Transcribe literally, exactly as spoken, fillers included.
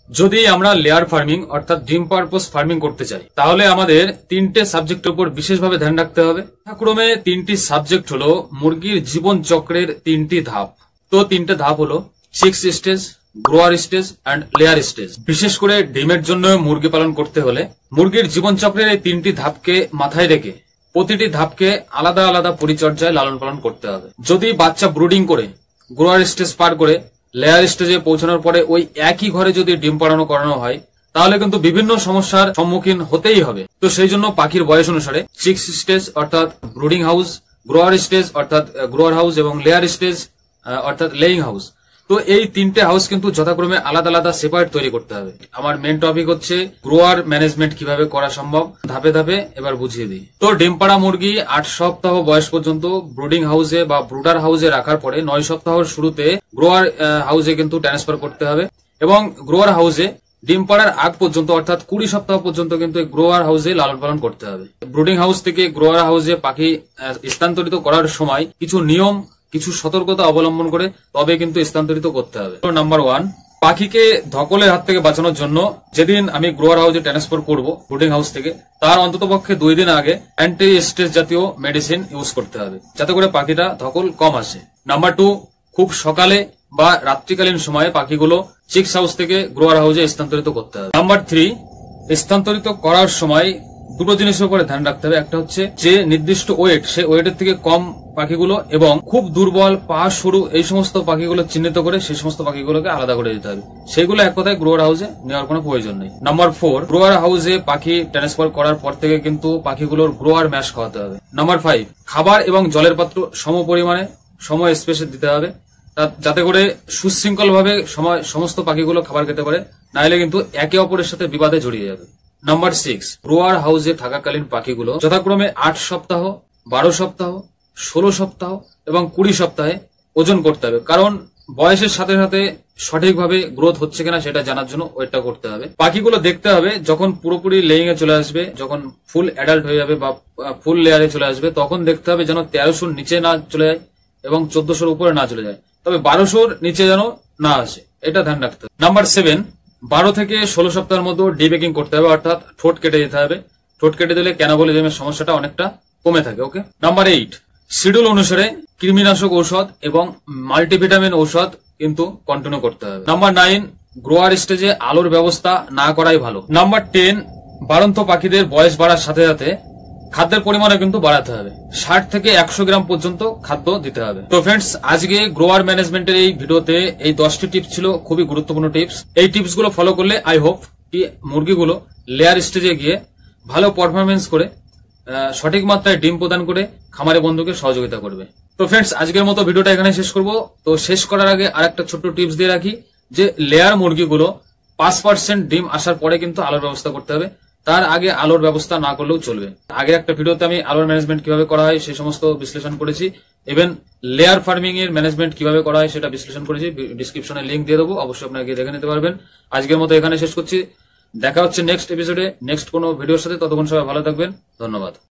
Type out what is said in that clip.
যদি আমরা layer farming অর্থাৎ ডিম পারপোজ ফার্মিং করতে চাই তাহলে আমাদের তিনটে সাবজেক্টের উপর বিশেষভাবে ধ্যান রাখতে হবে। ক্রমে তিনটি সাবজেক্ট হলো মুরগির জীবন চক্রের তিনটি ধাপ। তো তিনটে ধাপ হলো chicks stage, grower stage and layer stage. বিশেষ করে ডিমের জন্য মুরগি পালন করতে হলে মুরগির জীবন চক্রের এই তিনটি ধাপকে মাথায় রেখে প্রতিটি ধাপকে আলাদা আলাদা পরিচর্যায় লালন পালন করতে হবে। যদি বাচ্চা ব্রুডিং করে গ্রোয়ার স্টেজ পার করে লেয়ার স্টেজে পৌঁছানোর পরে ওই একই ঘরে যদি ডিম পাড়ানো করানো হয় তাহলে কিন্তু বিভিন্ন সমস্যার সম্মুখীন হতেই হবে। তো সেই জন্য পাখির বয়স অনুসারে চিক্স স্টেজ অর্থাৎ ব্রুডিং হাউস, গ্রোয়ার স্টেজ অর্থাৎ গ্রোয়ার হাউস এবং লেয়ার স্টেজ অর্থাৎ লেইং হাউস, তো এই তিনটে হাউস কিন্তু যথাক্রমে আলাদা আলাদা সেপারেট তৈরি করতে হবে। আমার মেন টপিক হচ্ছে গ্রোয়ার ম্যানেজমেন্ট কিভাবে করা সম্ভব, ধাপে ধাপে এবার বুঝিয়ে দিই। তো ডিম পাড়া মুরগি আট সপ্তাহ বয়স পর্যন্ত ব্রুডিং হাউসে বা ব্রুডার হাউসে রাখার পরে নয় সপ্তাহের শুরুতে গ্রোয়ার হাউসে কিন্তু ট্রান্সফার করতে হবে এবং গ্রোয়ার হাউসে ডিম পাড়ার আগ পর্যন্ত অর্থাৎ কুড়ি সপ্তাহ পর্যন্ত কিন্তু গ্রোয়ার হাউসে লালন পালন করতে হবে। ব্রুডিং হাউস থেকে গ্রোয়ার হাউসে পাখি স্থানান্তরিত করার সময় কিছু নিয়ম, কিছু সতর্কতা অবলম্বন করে তবে কিন্তু স্থানান্তরিত করতে হবে। নাম্বার ওয়ান, পাখিকে ধকলের হাত থেকে বাঁচানোর জন্য যেদিন আমি গ্রোয়ার হাউসে ট্রান্সফার করব ব্রুডিং হাউস থেকে তার অন্তত পক্ষে দুই দিন আগে অ্যান্টি স্ট্রেস জাতীয় মেডিসিন ইউজ করতে হবে যাতে করে পাখিটা ধকল কম আসে। নাম্বার টু, খুব সকালে বা রাত্রিকালীন সময়ে পাখিগুলো চিক্স হাউস থেকে গ্রোয়ার হাউসে স্থানান্তরিত করতে হবে। নাম্বার থ্রি, স্থানান্তরিত করার সময় দুটো জিনিসের উপরে ধ্যান রাখতে হবে। একটা হচ্ছে যে নির্দিষ্ট ওয়েট, সেই ওয়েটের থেকে কম পাখিগুলো এবং খুব দুর্বল, পা সরু এই সমস্ত পাখিগুলো চিহ্নিত করে সেই সমস্ত পাখিগুলোকে আলাদা করে দিতে হবে। সেগুলো এক কথায় গ্রোয়ার হাউসে নেওয়ার কোনো প্রয়োজন নেই। নাম্বার ফোর, গ্রোয়ার হাউসে পাখি ট্রান্সফার করার পর থেকে কিন্তু পাখিগুলোর গ্রোয়ার ম্যাশ খাওয়াতে হবে। নাম্বার ফাইভ, খাবার এবং জলের পাত্র সম পরিমাণে সম স্পেসে দিতে হবে যাতে করে সুশৃঙ্খল ভাবে সমস্ত পাখিগুলো খাবার খেতে পারে, নাহলে কিন্তু একে অপরের সাথে বিবাদে জড়িয়ে যাবে। নাম্বার সিক্স, গ্রোয়ার হাউসে থাকাকালীন পাখিগুলো যথাক্রমে আট সপ্তাহ, বারো সপ্তাহ, ষোলো সপ্তাহ এবং কুড়ি সপ্তাহে ওজন করতে হবে, কারণ বয়সের সাথে সাথে সঠিকভাবে গ্রোথ হচ্ছে কিনা সেটা জানার জন্য ওয়েটটা করতে হবে। পাখিগুলো দেখতে হবে যখন পুরোপুরি লেইং এ চলে আসবে, যখন ফুল অ্যাডাল্ট হয়ে যাবে বা ফুল লেয়ারে চলে আসবে তখন দেখতে হবে যেন তেরোশোর নিচে না চলে যায় এবং চোদ্দশোর উপরে না চলে যায়, তবে বারোশোর নিচে যেন না আসে, এটা ধ্যান রাখতে হবে। নাম্বার সেভেন, বারো থেকে ষোলো সপ্তাহের মধ্যে ডিবেকিং করতে হবে অর্থাৎ ঠোঁট কেটে দিতে হবে। ঠোঁট কেটে দিলে ক্যানাবলিজমের সমস্যাটা অনেকটা কমে থাকে। ওকে। নাম্বার এইট, শিডিউল অনুসারে কৃমিনাশক ঔষধ এবং মাল্টিভিটামিন ঔষধ কিন্তু কন্টিনিউ করতে হবে। নাম্বার নাইন, গ্রোয়ার স্টেজে আলোর ব্যবস্থা না করাই ভালো। নাম্বার টেন, বাড়ন্ত পাখিদের বয়স বাড়ার সাথে সাথে খাদ্যের পরিমাণও কিন্তু বাড়াতে হবে, ষাট থেকে একশো গ্রাম পর্যন্ত খাদ্য দিতে হবে। তো ফ্রেন্ডস, আজকে গ্রোয়ার ম্যানেজমেন্টের এই ভিডিওতে এই দশটি টিপস ছিল, খুবই গুরুত্বপূর্ণ টিপস। এই টিপস গুলো ফলো করলে আই হোপ কি মুরগিগুলো লেয়ার স্টেজে গিয়ে ভালো পারফরমেন্স করে সঠিক মাত্রায় ডিম প্রদান করে খামারে বন্ধুকে সহযোগিতা করবে। তো ফ্রেন্ডস, আজকের মতো ভিডিওটা এখানে শেষ করব। তো শেষ করার আগে আরেকটা ছোট্ট টিপস দিয়ে রাখি যে লেয়ার মুরগিগুলো পাঁচ পার্সেন্ট ডিম আসার পরে কিন্তু আলোর ব্যবস্থা করতে হবে, তার আগে আলোর ব্যবস্থা না করলেও চলবে। আগে একটা ভিডিওতে আমি আলোর ম্যানেজমেন্ট কিভাবে করা হয় সেই সমস্ত বিশ্লেষণ করেছি, ইভেন লেয়ার ফার্মিং এর ম্যানেজমেন্ট কিভাবে করা হয় সেটা বিশ্লেষণ করেছি, ডিসক্রিপশনে লিঙ্ক দিয়ে দেবো, অবশ্যই আপনারা গিয়ে দেখে নিতে পারবেন। আজকের মতো এখানে শেষ করছি, দেখা হচ্ছে নেক্সট এপিসোডে নেক্সট কোনো ভিডিওর সাথে। ততক্ষণ সবাই ভালো থাকবেন, ধন্যবাদ।